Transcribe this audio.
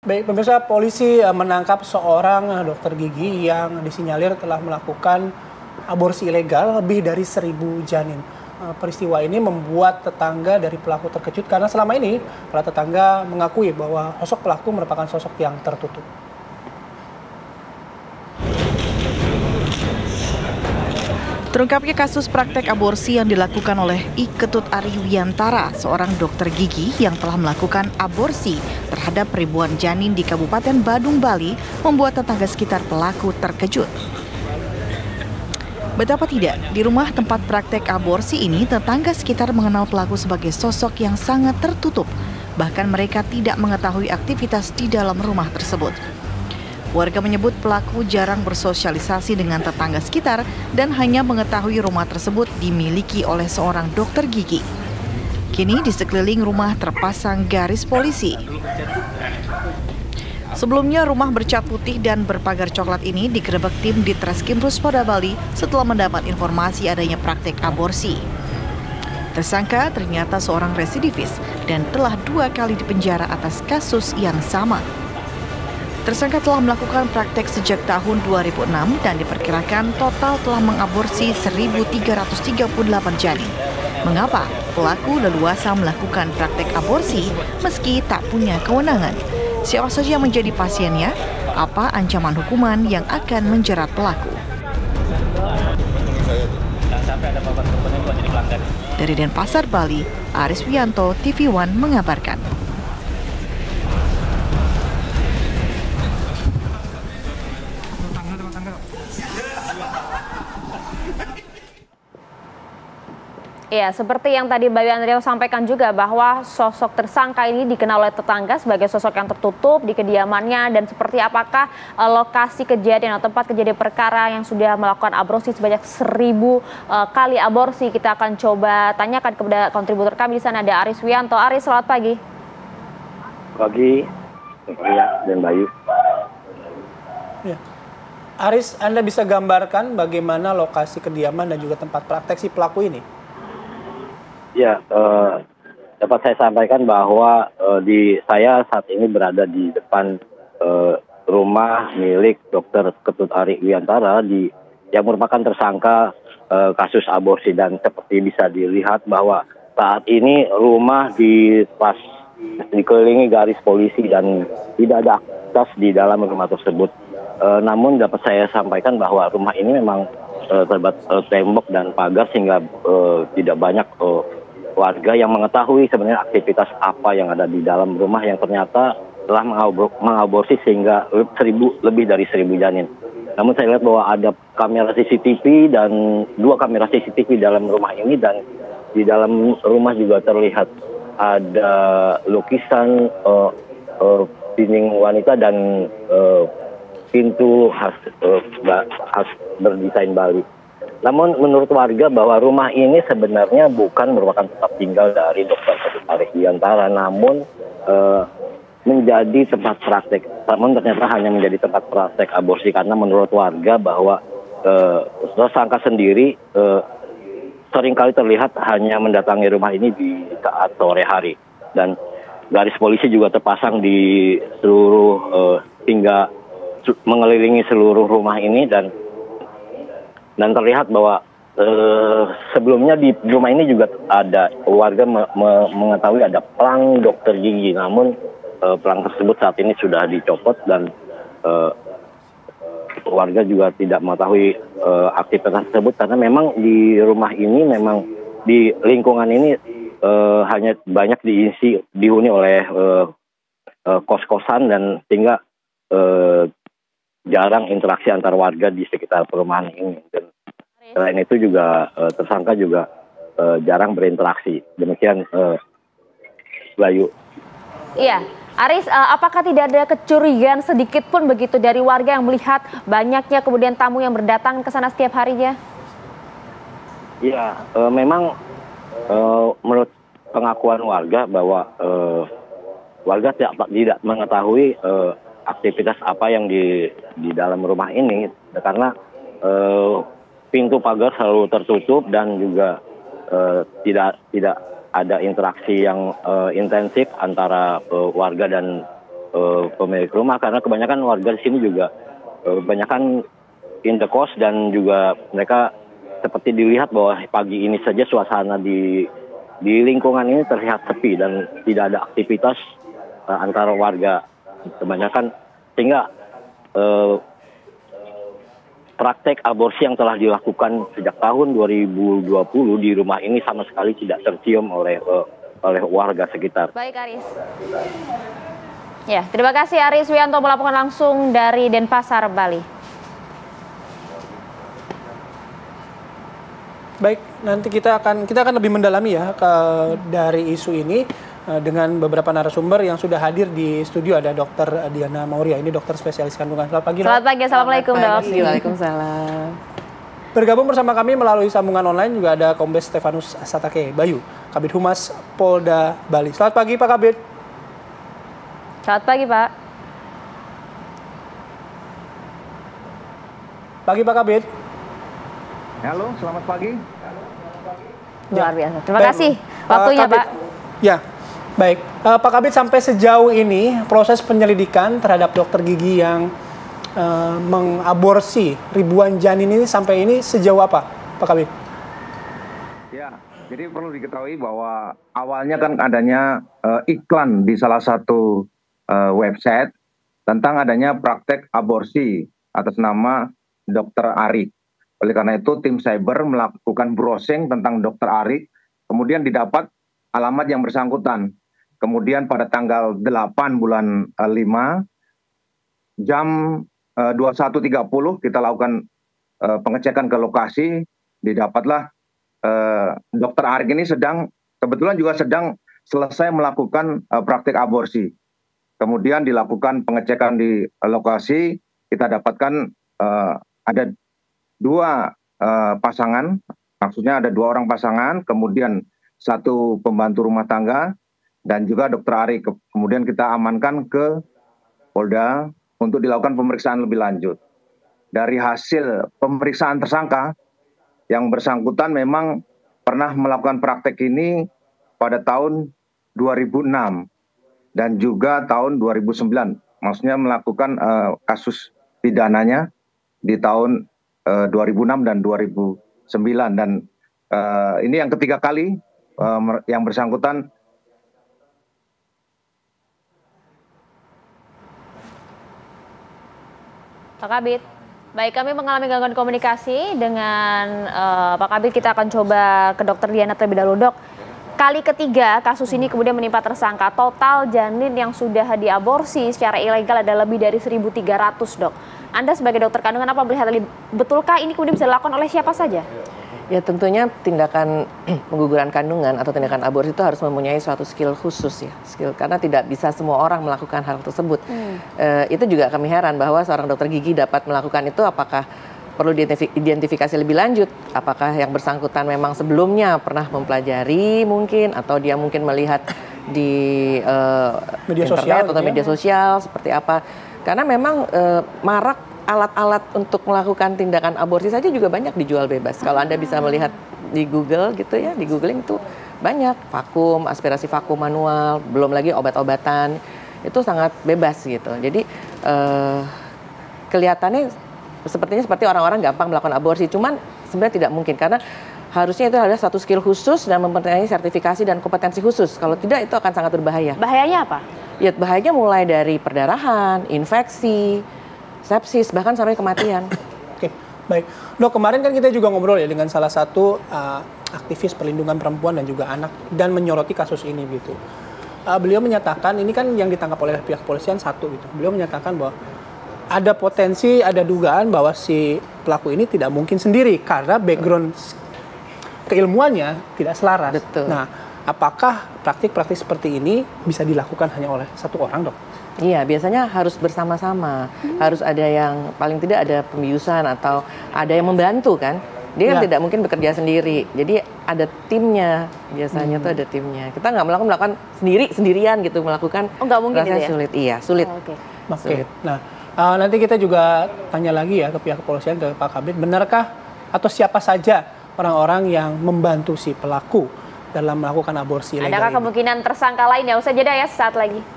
Baik, pemirsa, polisi menangkap seorang dokter gigi yang disinyalir telah melakukan aborsi ilegal lebih dari 1.000 janin. Peristiwa ini membuat tetangga dari pelaku terkejut karena selama ini para tetangga mengakui bahwa sosok pelaku merupakan sosok yang tertutup. Terungkapnya kasus praktek aborsi yang dilakukan oleh I Ketut Ari Wiyantara, seorang dokter gigi yang telah melakukan aborsi terhadap ribuan janin di Kabupaten Badung, Bali, membuat tetangga sekitar pelaku terkejut. Betapa tidak, di rumah tempat praktek aborsi ini, tetangga sekitar mengenal pelaku sebagai sosok yang sangat tertutup. Bahkan mereka tidak mengetahui aktivitas di dalam rumah tersebut. Warga menyebut pelaku jarang bersosialisasi dengan tetangga sekitar dan hanya mengetahui rumah tersebut dimiliki oleh seorang dokter gigi. Kini di sekeliling rumah terpasang garis polisi. Sebelumnya rumah bercat putih dan berpagar coklat ini digerebek tim di Treskrimsus Polda Bali setelah mendapat informasi adanya praktek aborsi. Tersangka ternyata seorang residivis dan telah 2 kali dipenjara atas kasus yang sama. Tersangka telah melakukan praktek sejak tahun 2006 dan diperkirakan total telah mengaborsi 1.338 janin. Mengapa pelaku leluasa melakukan praktek aborsi meski tak punya kewenangan? Siapa saja yang menjadi pasiennya? Apa ancaman hukuman yang akan menjerat pelaku? Dari Denpasar, Bali, Aris Wianto, TV One mengabarkan. Ya, seperti yang tadi Bayu Andriaw sampaikan juga bahwa sosok tersangka ini dikenal oleh tetangga sebagai sosok yang tertutup di kediamannya, dan seperti apakah lokasi kejadian atau tempat kejadian perkara yang sudah melakukan aborsi sebanyak 1.000 kali aborsi. Kita akan coba tanyakan kepada kontributor kami di sana, ada Aris Wianto. Aris, selamat pagi. Pagi, dan Bayu. Ya. Aris, Anda bisa gambarkan bagaimana lokasi kediaman dan juga tempat praktek si pelaku ini? Ya, dapat saya sampaikan bahwa saya saat ini berada di depan rumah milik Dr. Ketut Ari Wiyantara yang merupakan tersangka kasus aborsi, dan seperti bisa dilihat bahwa saat ini rumah dikelilingi garis polisi dan tidak ada aktivitas di dalam rumah tersebut. Namun dapat saya sampaikan bahwa rumah ini memang terbuat tembok dan pagar sehingga tidak banyak warga yang mengetahui sebenarnya aktivitas apa yang ada di dalam rumah yang ternyata telah mengaborsi sehingga lebih dari 1.000 janin. Namun saya lihat bahwa ada kamera CCTV dan 2 kamera CCTV dalam rumah ini, dan di dalam rumah juga terlihat ada lukisan dinding wanita dan pintu khas berdesain Bali. Namun menurut warga bahwa rumah ini sebenarnya bukan merupakan tempat tinggal dari Dr. Ketut Ari Wiyantara, namun menjadi tempat praktek. Namun ternyata hanya menjadi tempat praktek aborsi karena menurut warga bahwa tersangka sendiri seringkali terlihat hanya mendatangi rumah ini di saat sore hari, dan garis polisi juga terpasang di seluruh hingga mengelilingi seluruh rumah ini, dan terlihat bahwa sebelumnya di rumah ini juga ada warga mengetahui ada pelang dokter gigi, namun pelang tersebut saat ini sudah dicopot, dan warga juga tidak mengetahui aktivitas tersebut karena memang di rumah ini, memang di lingkungan ini hanya banyak dihuni oleh kos-kosan, dan sehingga jarang interaksi antar warga di sekitar perumahan ini. Dan selain itu juga tersangka juga jarang berinteraksi. Demikian, Bayu. Iya, Aris, apakah tidak ada kecurigaan sedikit pun begitu dari warga yang melihat banyaknya kemudian tamu yang berdatangan ke sana setiap harinya? Iya, memang menurut pengakuan warga bahwa warga tidak mengetahui aktivitas apa yang di dalam rumah ini, karena pintu pagar selalu tertutup dan juga tidak ada interaksi yang intensif antara warga dan pemilik rumah, karena kebanyakan warga di sini juga kebanyakan in the coast, dan juga mereka seperti dilihat bahwa pagi ini saja suasana di lingkungan ini terlihat sepi dan tidak ada aktivitas antara warga kebanyakan, sehingga praktek aborsi yang telah dilakukan sejak tahun 2020 di rumah ini sama sekali tidak tercium oleh warga sekitar. Baik, Aris. Ya, terima kasih Aris Wianto melaporkan langsung dari Denpasar, Bali. Baik, nanti kita akan lebih mendalami ya dari isu ini dengan beberapa narasumber yang sudah hadir di studio. Ada Dr. Diana Mauria, ini dokter spesialis kandungan. Selamat pagi. Selamat pagi, assalamualaikum dok. Waalaikumsalam. Bergabung bersama kami melalui sambungan online juga ada Kombes Stefanus Satake Bayu, Kabid Humas Polda Bali. Selamat pagi Pak Kabid. Selamat pagi Pak. Pagi Pak Kabid. Halo, selamat pagi. Luar biasa. Terima kasih waktunya Kabid. Pak. Ya, baik. Pak Kabid, sampai sejauh ini proses penyelidikan terhadap dokter gigi yang mengaborsi ribuan janin ini sampai ini sejauh apa, Pak Kabid? Ya, jadi perlu diketahui bahwa awalnya kan adanya iklan di salah satu website tentang adanya praktek aborsi atas nama Dr. Arik. Oleh karena itu tim cyber melakukan browsing tentang Dr. Arik, kemudian didapat alamat yang bersangkutan. Kemudian pada tanggal 8 bulan 5 jam 21.30 kita lakukan pengecekan ke lokasi, didapatlah Dr. Arik ini kebetulan juga sedang selesai melakukan praktik aborsi. Kemudian dilakukan pengecekan di lokasi, kita dapatkan ada dua pasangan, maksudnya ada 2 orang pasangan, kemudian 1 pembantu rumah tangga, dan juga Dr. Arik. Kemudian kita amankan ke Polda untuk dilakukan pemeriksaan lebih lanjut. Dari hasil pemeriksaan tersangka, yang bersangkutan memang pernah melakukan praktek ini pada tahun 2006 dan juga tahun 2009. Maksudnya melakukan kasus pidananya di tahun 2006 dan 2009, dan ini yang ketiga kali yang bersangkutan. Pak Kabid, baik, kami mengalami gangguan komunikasi dengan Pak Kabid. Kita akan coba ke Dokter Diana terlebih dahulu, Dok. Kali ketiga kasus ini kemudian menimpa tersangka. Total janin yang sudah diaborsi secara ilegal ada lebih dari 1.300, Dok. Anda sebagai dokter kandungan apa melihat betulkah ini kemudian bisa dilakukan oleh siapa saja? Ya tentunya tindakan pengguguran kandungan atau tindakan aborsi itu harus mempunyai suatu skill khusus ya, karena tidak bisa semua orang melakukan hal tersebut. Itu juga kami heran bahwa seorang dokter gigi dapat melakukan itu. Apakah perlu identifikasi lebih lanjut? Apakah yang bersangkutan memang sebelumnya pernah mempelajari mungkin, atau dia mungkin melihat di media internet sosial, atau media sosial seperti apa? Karena memang marak alat-alat untuk melakukan tindakan aborsi saja juga banyak dijual bebas. Kalau Anda bisa melihat di Google gitu ya, di googling itu banyak vakum, aspirasi vakum manual, belum lagi obat-obatan, itu sangat bebas gitu. Jadi kelihatannya sepertinya seperti orang-orang gampang melakukan aborsi, cuman sebenarnya tidak mungkin karena harusnya itu adalah satu skill khusus dan mempunyai sertifikasi dan kompetensi khusus. Kalau tidak itu akan sangat berbahaya. Bahayanya apa? Ya bahayanya mulai dari perdarahan, infeksi, sepsis, bahkan sampai kematian. Oke, baik. Dok, kemarin kan kita juga ngobrol ya dengan salah satu aktivis perlindungan perempuan dan juga anak dan menyoroti kasus ini gitu. Beliau menyatakan, ini kan yang ditangkap oleh pihak kepolisian satu gitu. Beliau menyatakan bahwa ada potensi, ada dugaan bahwa si pelaku ini tidak mungkin sendiri karena background keilmuannya tidak selaras. Betul. Nah, apakah praktik-praktik seperti ini bisa dilakukan hanya oleh satu orang, Dok? Iya, biasanya harus bersama-sama. Harus ada yang paling tidak ada pembiusan atau ada yang membantu kan. Dia kan tidak mungkin bekerja sendiri. Jadi ada timnya, biasanya tuh ada timnya. Kita nggak melakukan sendirian gitu melakukan. Oh, nggak mungkin itu ya? Sulit. Iya, sulit. Oke. Nah, nanti kita juga tanya lagi ya ke pihak kepolisian, ke Pak Kabid, benarkah atau siapa saja orang-orang yang membantu si pelaku dalam melakukan aborsi ilegal? Adakah kemungkinan tersangka lain ya? Usai jeda ya sesaat lagi.